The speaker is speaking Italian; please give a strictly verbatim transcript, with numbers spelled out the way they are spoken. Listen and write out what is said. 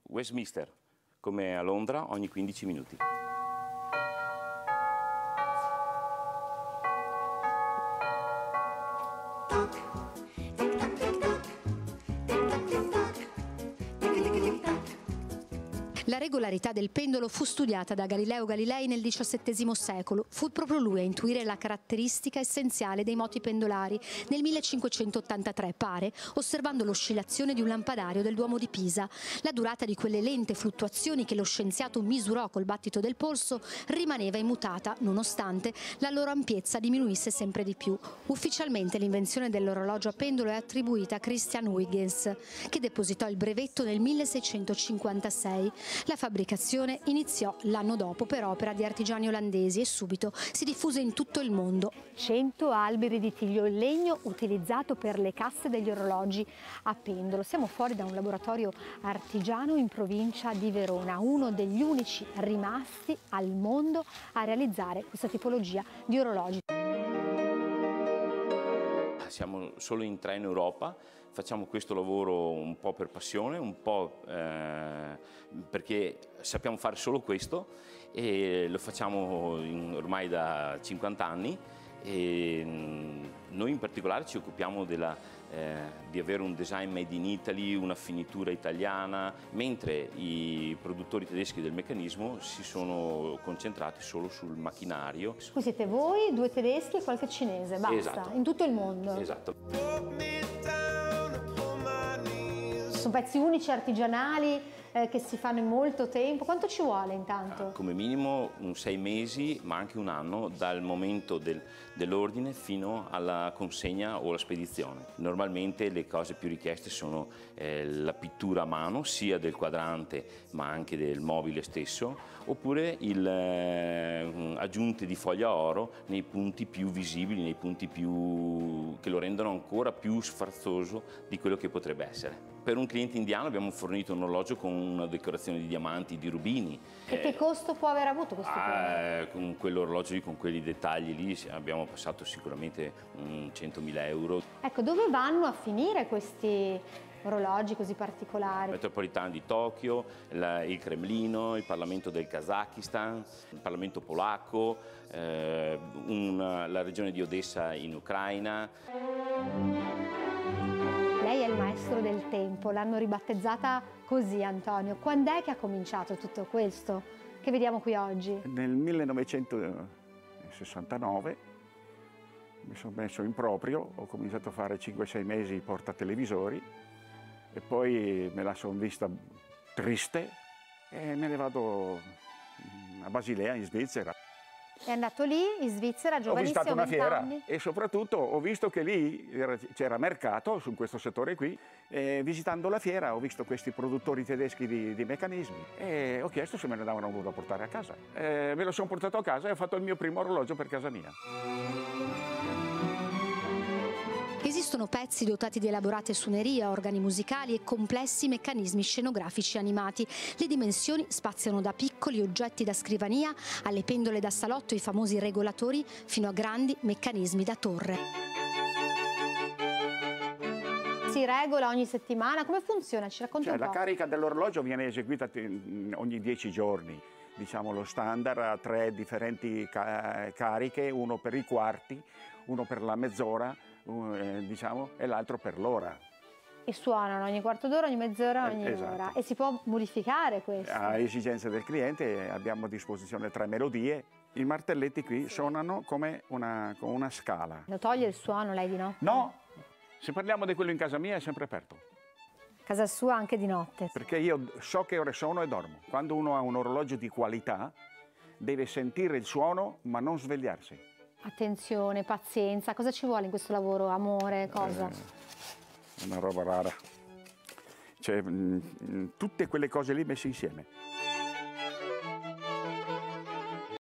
Westminster, come a Londra, ogni quindici minuti. La regolarità del pendolo fu studiata da Galileo Galilei nel diciassettesimo secolo. Fu proprio lui a intuire la caratteristica essenziale dei moti pendolari nel millecinquecentottantatré, pare, osservando l'oscillazione di un lampadario del Duomo di Pisa. La durata di quelle lente fluttuazioni che lo scienziato misurò col battito del polso rimaneva immutata, nonostante la loro ampiezza diminuisse sempre di più. Ufficialmente l'invenzione dell'orologio a pendolo è attribuita a Christian Huygens, che depositò il brevetto nel milleseicentocinquantasei. La fabbricazione iniziò l'anno dopo per opera di artigiani olandesi e subito si diffuse in tutto il mondo. cento alberi di tiglio in legno utilizzato per le casse degli orologi a pendolo. Siamo fuori da un laboratorio artigiano in provincia di Verona, uno degli unici rimasti al mondo a realizzare questa tipologia di orologi. Siamo solo in tre in Europa, facciamo questo lavoro un po' per passione, un po' eh, perché sappiamo fare solo questo e lo facciamo in, ormai da cinquanta anni e noi in particolare ci occupiamo della, eh, di avere un design made in Italy, una finitura italiana, mentre i produttori tedeschi del meccanismo si sono concentrati solo sul macchinario. Qui siete voi, due tedeschi e qualche cinese, basta, esatto. In tutto il mondo. Esatto. Sono pezzi unici, artigianali, eh, che si fanno in molto tempo. Quanto ci vuole intanto? Come minimo un sei mesi, ma anche un anno, dal momento del, dell'ordine fino alla consegna o la spedizione. Normalmente le cose più richieste sono eh, la pittura a mano, sia del quadrante ma anche del mobile stesso, oppure il, eh, aggiunte di foglia oro nei punti più visibili, nei punti più, che lo rendono ancora più sfarzoso di quello che potrebbe essere. Per un cliente indiano abbiamo fornito un orologio con una decorazione di diamanti, di rubini. E eh, che costo può aver avuto questo ah, Con quell'orologio lì, con quei dettagli lì, abbiamo passato sicuramente un centomila euro. Ecco, dove vanno a finire questi orologi così particolari? Il Metropolitano di Tokyo, la, il Cremlino, il Parlamento del Kazakistan, il Parlamento polacco, eh, una, la regione di Odessa in Ucraina. Lei è il maestro del tempo, l'hanno ribattezzata così, Antonio. Quando è che ha cominciato tutto questo che vediamo qui oggi? Nel millenovecentosessantanove mi sono messo in proprio, ho cominciato a fare cinque sei mesi portatelevisori e poi me la sono vista triste e me ne vado a Basilea in Svizzera. È andato lì in Svizzera, giovanissimo, ho visitato una fiera anni. E soprattutto ho visto che lì c'era mercato su questo settore qui e visitando la fiera ho visto questi produttori tedeschi di, di meccanismi e ho chiesto se me ne davano uno da portare a casa. E me lo sono portato a casa e ho fatto il mio primo orologio per casa mia. Esistono pezzi dotati di elaborate suonerie, organi musicali e complessi meccanismi scenografici animati. Le dimensioni spaziano da piccoli oggetti da scrivania alle pendole da salotto, i famosi regolatori, fino a grandi meccanismi da torre. Si regola ogni settimana? Come funziona? Ci racconta cioè, un po'. La carica dell'orologio viene eseguita ogni dieci giorni. Diciamo lo standard ha tre differenti ca cariche, uno per i quarti, uno per la mezz'ora, eh, diciamo, e l'altro per l'ora. E suonano ogni quarto d'ora, ogni mezz'ora, ogni esatto. ora. E si può modificare questo? A esigenze del cliente abbiamo a disposizione tre melodie. I martelletti qui suonano come una, come una scala. Lo toglie il suono lei di notte? No, se parliamo di quello in casa mia è sempre aperto. Casa sua anche di notte? Perché io so che ore sono e dormo. Quando uno ha un orologio di qualità deve sentire il suono ma non svegliarsi. Attenzione, pazienza, cosa ci vuole in questo lavoro? Amore, cosa? È una roba rara. Cioè, mh, tutte quelle cose lì messe insieme.